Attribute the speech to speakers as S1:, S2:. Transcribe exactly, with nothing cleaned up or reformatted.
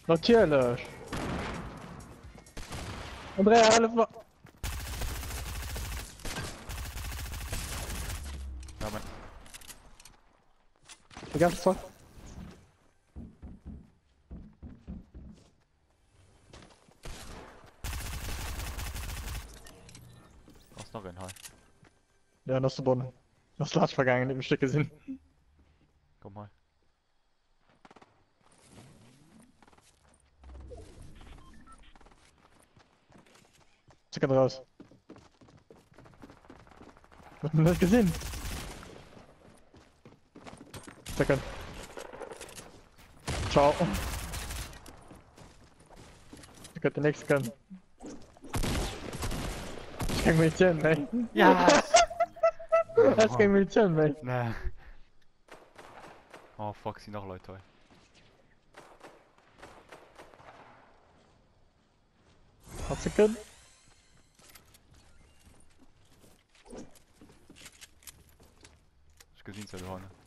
S1: Natürlich. Andrea, helf me.
S2: Ja, men.
S1: Die ganze Zeit.
S2: Er is nog een, hoi.
S1: Ja, dat is de bon. Dat is laatst vergangen, die heb ik een stuk gezien.
S2: Kom hoi.
S1: Ze kan eruit. Wat heb je net gezien? Second. Ciao. Ik heb de niks kan. Ik kijk me chin, nee.
S2: Ja!
S1: Dat is geen meer chin, nee.
S2: Nee. Oh fuck, ik zie nog luid hoi.
S1: Hartstikke.
S2: Dus ik kan zien zo gewoon.